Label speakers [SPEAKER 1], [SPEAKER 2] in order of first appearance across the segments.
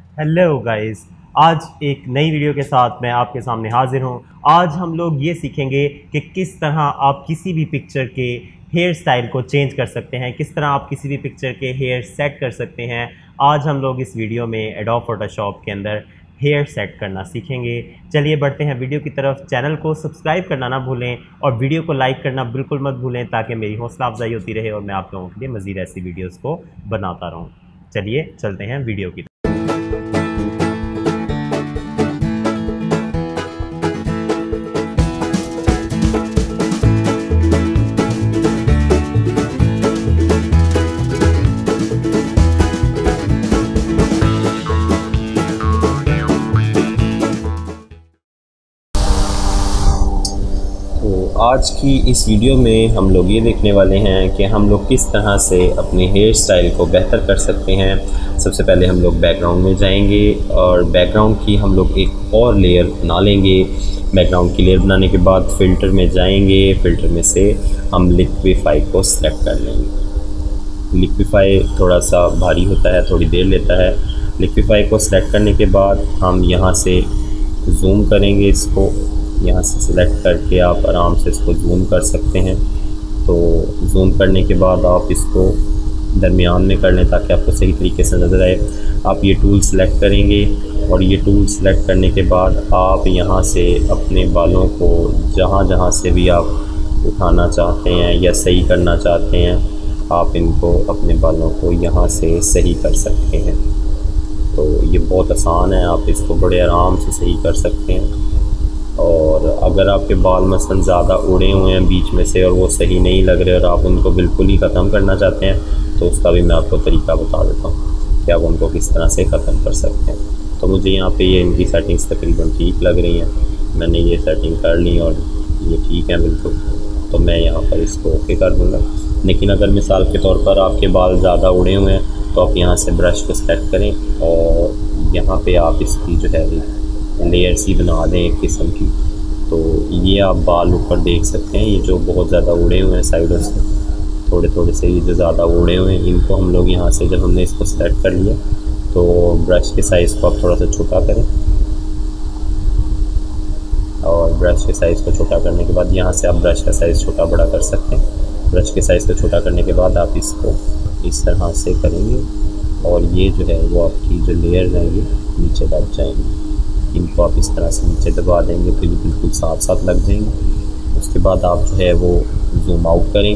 [SPEAKER 1] Hello guys, आज एक नई वीडियो के साथ मैं आपके सामने हाजिर हूँ। आज हम लोग ये सीखेंगे कि किस तरह आप किसी भी पिक्चर के हेयर स्टाइल को चेंज कर सकते हैं, किस तरह आप किसी भी पिक्चर के हेयर सेट कर सकते हैं। आज हम लोग इस वीडियो में एडोब फोटोशॉप के अंदर हेयर सेट करना सीखेंगे। चलिए बढ़ते हैं वीडियो की तरफ। चैनल को सब्सक्राइब करना ना भूलें और वीडियो को लाइक करना बिल्कुल मत भूलें, ताकि मेरी हौसला अफजाई होती रहे और मैं आप लोगों के लिए मज़ीद ऐसी वीडियोज़ को बनाता रहूँ। चलिए चलते हैं वीडियो की।
[SPEAKER 2] आज की इस वीडियो में हम लोग ये देखने वाले हैं कि हम लोग किस तरह से अपने हेयर स्टाइल को बेहतर कर सकते हैं। सबसे पहले हम लोग बैकग्राउंड में जाएंगे और बैकग्राउंड की हम लोग एक और लेयर बना लेंगे। बैकग्राउंड की लेयर बनाने के बाद फ़िल्टर में जाएंगे। फ़िल्टर में से हम लिक्विफाई को सिलेक्ट कर लेंगे। लिक्विफाई थोड़ा सा भारी होता है, थोड़ी देर लेता है। लिक्विफाई को सिलेक्ट करने के बाद हम यहाँ से जूम करेंगे। इसको यहाँ से सिलेक्ट करके आप आराम से इसको जूम कर सकते हैं। तो जूम करने के बाद आप इसको दरमियान में कर लें ताकि आपको सही तरीके से नज़र आए। आप ये टूल सेलेक्ट करेंगे और ये टूल सेलेक्ट करने के बाद आप यहाँ से अपने बालों को जहाँ जहाँ से भी आप उठाना चाहते हैं या सही करना चाहते हैं, आप इनको अपने बालों को यहाँ से सही कर सकते हैं। तो ये बहुत आसान है, आप इसको बड़े आराम से सही कर सकते हैं। और अगर आपके बाल मसलन ज़्यादा उड़े हुए हैं बीच में से और वो सही नहीं लग रहे और आप उनको बिल्कुल ही ख़त्म करना चाहते हैं, तो उसका भी मैं आपको तरीका बता देता हूँ कि आप उनको किस तरह से ख़त्म कर सकते हैं। तो मुझे यहाँ पे ये इनकी सेटिंग्स तकरीबन ठीक लग रही हैं। मैंने ये सेटिंग कर ली और ये ठीक है बिल्कुल। तो मैं यहाँ पर इसको ओके कर दूँगा। लेकिन अगर मिसाल के तौर पर आपके बाल ज़्यादा उड़े हुए हैं तो आप यहाँ से ब्रश को सेलेक्ट करें और यहाँ पर आप इसकी जो है लेयर सी बना दें एक किस्म की। तो ये आप बाल ऊपर देख सकते हैं, ये जो बहुत ज़्यादा उड़े हुए हैं साइडों से, थोड़े थोड़े से ये जो ज़्यादा उड़े हुए हैं, इनको हम लोग यहाँ से जब हमने इसको सेलेक्ट कर लिया तो ब्रश के साइज़ को आप थोड़ा सा छोटा करें। और ब्रश के साइज़ को छोटा करने के बाद यहाँ से आप ब्रश का साइज़ छोटा बड़ा कर सकते हैं। ब्रश के साइज़ को छोटा करने के बाद आप इसको इस तरह से करेंगे और ये जो है वो आपकी जो लेयर है ये नीचे दब जाएंगी। इनको आप इस तरह से नीचे दबा देंगे तो ये बिल्कुल साथ साथ लग जाएंगे। उसके बाद आप जो है वो जूम आउट करें।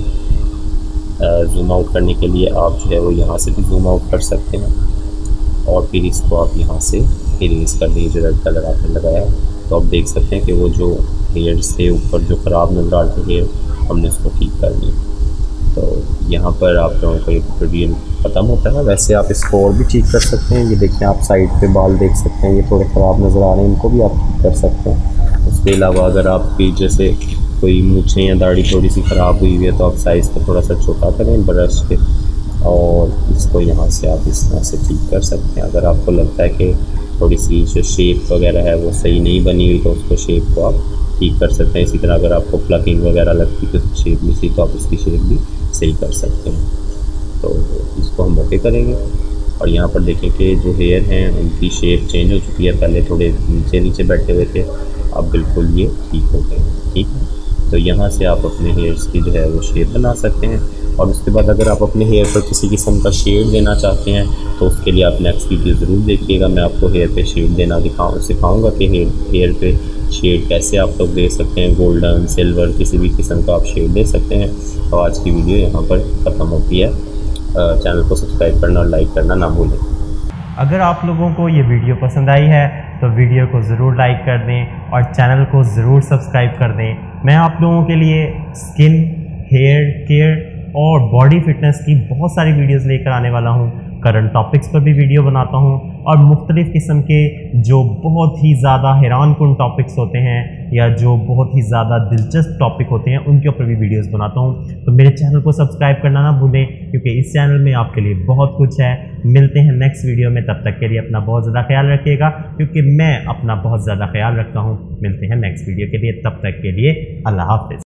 [SPEAKER 2] जूम आउट करने के लिए आप जो है वो यहाँ से भी जूम आउट कर सकते हैं और फिर इसको आप यहाँ से इरेज कर देंगे। जो रेड कलर आपने लगाया है तो आप देख सकते हैं कि वो जो हेयर्स थे ऊपर जो ख़राब नज़र आ रहे थे हेयर, हमने उसको ठीक कर लिया। तो यहाँ पर आप लोगों को एक ट्यूटोरियल ख़त्म होता है। वैसे आप इसको और भी ठीक कर सकते हैं। ये देखें, आप साइड पे बाल देख सकते हैं, ये थोड़े ख़राब नज़र आ रहे हैं, इनको भी आप ठीक कर सकते हैं। उसके अलावा अगर आपकी जैसे कोई मूँछें या दाढ़ी थोड़ी सी ख़राब हुई हुई है तो आप साइज़ को थोड़ा सा छोटा करें ब्रश के और इसको यहाँ से आप इस तरह से ठीक कर सकते हैं। अगर आपको लगता है कि थोड़ी सी जो शेप वगैरह है वो सही नहीं बनी हुई तो उसको शेप को आप ठीक कर सकते हैं। इसी तरह अगर आपको प्लकिंग वगैरह लगती है तो शेप नहीं सी तो आप उसकी शेप भी सही कर सकते हैं। तो इसको हम ओके करेंगे और यहाँ पर देखें कि जो हेयर हैं उनकी शेप चेंज हो चुकी है। पहले थोड़े नीचे नीचे बैठे हुए थे, अब बिल्कुल ये ठीक हो गए। ठीक है, तो यहाँ से आप अपने हेयर्स की जो है वो शेप बना सकते हैं। और उसके बाद अगर आप अपने हेयर पर किसी किस्म का शेड देना चाहते हैं तो उसके लिए आप नेक्स्ट वीडियो ज़रूर देखिएगा। मैं आपको हेयर पे शेड देना सिखाऊँगा कि हेयर पे शेड कैसे आप लोग दे सकते हैं। गोल्डन, सिल्वर, किसी भी किस्म का आप शेड दे सकते हैं। तो आज की वीडियो यहाँ पर ख़त्म होती है। चैनल को सब्सक्राइब करना और लाइक करना ना भूलें।
[SPEAKER 1] अगर आप लोगों को ये वीडियो पसंद आई है तो वीडियो को ज़रूर लाइक कर दें और चैनल को ज़रूर सब्सक्राइब कर दें। मैं आप लोगों के लिए स्किन, हेयर केयर और बॉडी फिटनेस की बहुत सारी वीडियोस लेकर आने वाला हूँ। करंट टॉपिक्स पर भी वीडियो बनाता हूँ और मुख्तलिफ़ किस्म के जो बहुत ही ज़्यादा हैरान कुन टॉपिक्स होते हैं या जो बहुत ही ज़्यादा दिलचस्प टॉपिक होते हैं उनके ऊपर भी वीडियोस बनाता हूँ। तो मेरे चैनल को सब्सक्राइब करना ना भूलें, क्योंकि इस चैनल में आपके लिए बहुत कुछ है। मिलते हैं नेक्स्ट वीडियो में, तब तक के लिए अपना बहुत ज़्यादा ख्याल रखिएगा, क्योंकि मैं अपना बहुत ज़्यादा ख्याल रखता हूँ। मिलते हैं नेक्स्ट वीडियो के लिए, तब तक के लिए अल्लाह हाफ़िज़।